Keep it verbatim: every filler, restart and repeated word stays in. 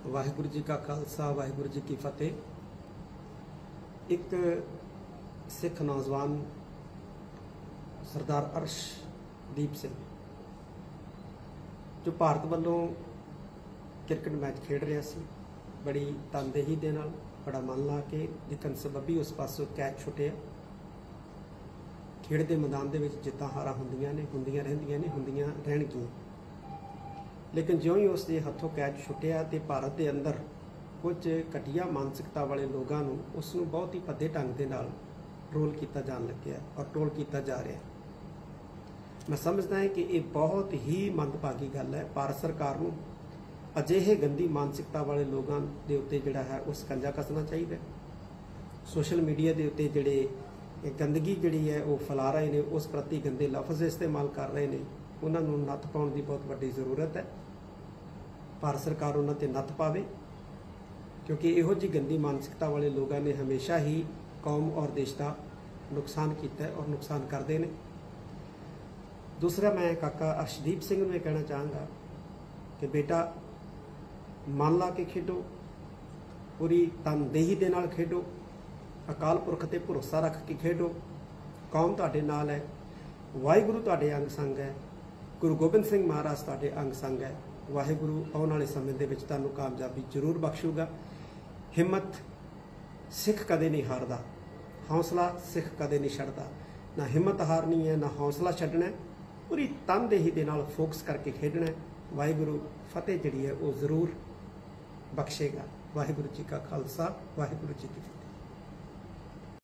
वाहिगुरू जी का खालसा वाहिगुरू जी की फतेह। एक सिख नौजवान सरदार अर्शदीप सिंह जो भारत वालों क्रिकेट मैच खेड रहा सी, बड़ी तनदेही दे नाल बड़ा मन ला के लेकिन सबबी उस पासों कैच छुटिया। खेड के मैदान दे विच जित्तां हारां हुंदियां ने हुंदियां रहिंदियां ने हुंदियां रहणगीआं, लेकिन ज्यों ही उसके हथों कैच छुटिया तो भारत के अंदर कुछ घटिया मानसिकता वाले लोगों को उसनूं बहुत ही भद्दे ढंग के नाल ट्रोल किया जान लग्या और ट्रोल किया जा रहा है। मैं समझदा है कि ये बहुत ही मंदभागी गल है। भारत सरकार नूं अजिहे गंदी मानसिकता वाले लोगों के उत्ते जिहड़ा है उस कंजा कसना चाहिए। सोशल मीडिया के उत्ते जिहड़े गंदगी जिहड़ी है वो फैला रहे हैं, उस प्रति गंदे लफ्ज़ इस्तेमाल कर रहे हैं, उन्होंने नत्थ पाउण की बहुत वड्डी जरूरत है। भारत सरकार उन्होंने नत्थ पावे, क्योंकि इहो जी गंदी मानसिकता वाले लोगों ने हमेशा ही कौम और देश का नुकसान किया और नुकसान करते हैं। दूसरा, मैं काका अर्शदीप सिंह में कहना चाहूँगा कि बेटा मन ला के खेडो, पूरी तनदेही दे नाल खेडो, अकाल पुरख ते भरोसा रख के खेडो। कौम तुहाडे नाल है, वाहिगुरू तुहाडे अंग संग है, गुरु गोबिंद सिंह महाराज तुहाडे अंग संग है। वाहिगुरू आने वाले समय दे विच तुहानूं कामयाबी जरूर बख्शूगा। हिम्मत सिख कदे नहीं हारदा, हौसला सिख कदे नहीं छड्डदा। ना हिम्मत हारनी है, ना हौसला छड्डना है, पूरी तनदेही दे नाल फोकस करके खेडना है। वाहिगुरू फतेह जिहड़ी है वो जरूर बख्शेगा। वाहिगुरू जी का खालसा वाहिगुरू जी की फतेह।